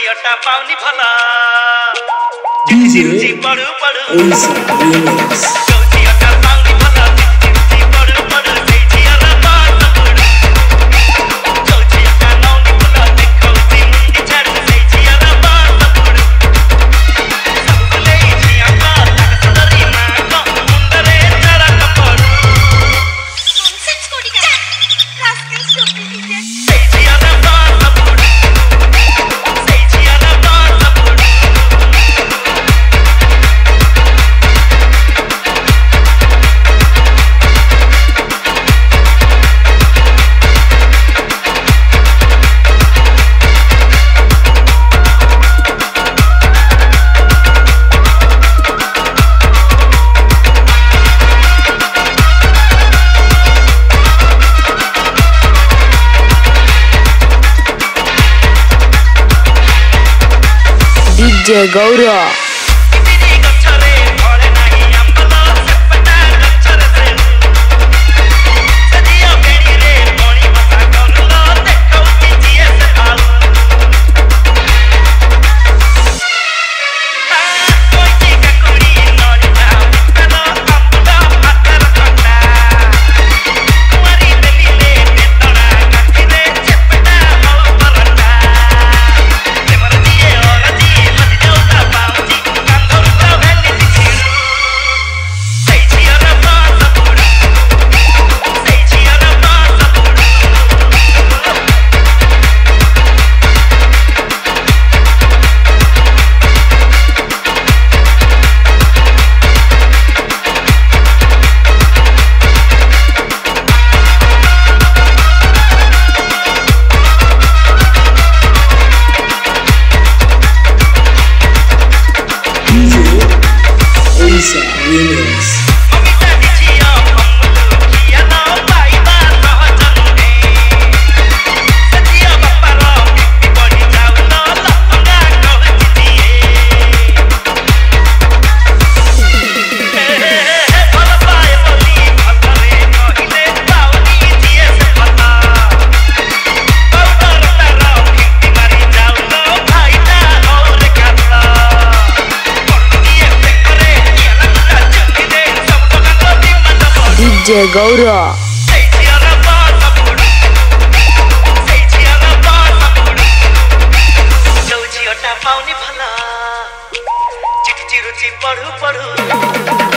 झियोटा पाउनी भला DJ रुचि पढु पढु Olsa Remix झियोटा पाउनी भला रुचि पढु पढु झियोटा पाउनी भला झियोटा नौनी भला देखौ तिमी छाड झियोटा पाउनी सबले झियोटा लागसरी माको मुन्डरे चरा कपडु नॉनसेंस कोडी का रास्कल स्टूपिड झियोटा पाउनी झियोटा पाउनी DJ Gaura Olsa Remix DJ Gaura झियोटा पाउनी भला चिठी रुचि पढु पढु